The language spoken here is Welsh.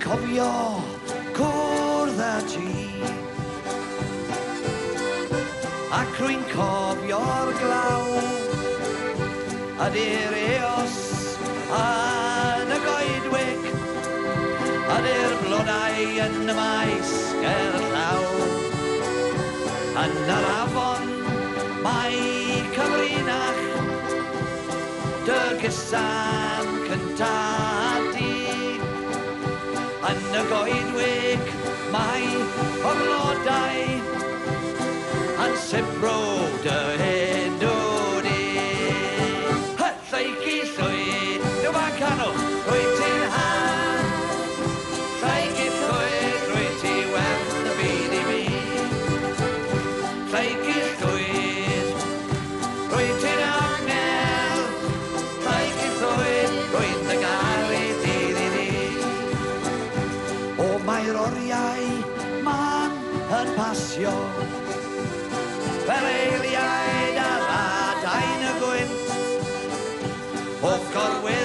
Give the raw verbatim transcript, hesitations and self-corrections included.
cofio cwrdd â ti, ac rwy'n cofio'r glaw ydy'r eos yn y goedwig, ydy'r blodau yn y maes ger llaw. Yn yr afon mae cyfrinach dy gysan cynta di. Yn y goedwig mae o blodau yn sibro dy enw di. Lleucu llwyd, dyw ma'n canwch, rwy ti'n han. Lleucu llwyd, rwy ti werth y byd i mi. Lleucu llwyd, rwy ti'n angel. Lleucu llwyd, rwy'n dy gael i dydd i di. O mae'r oriau man yn pasio fel eiliaid ar adain y gwynt, o gorwyr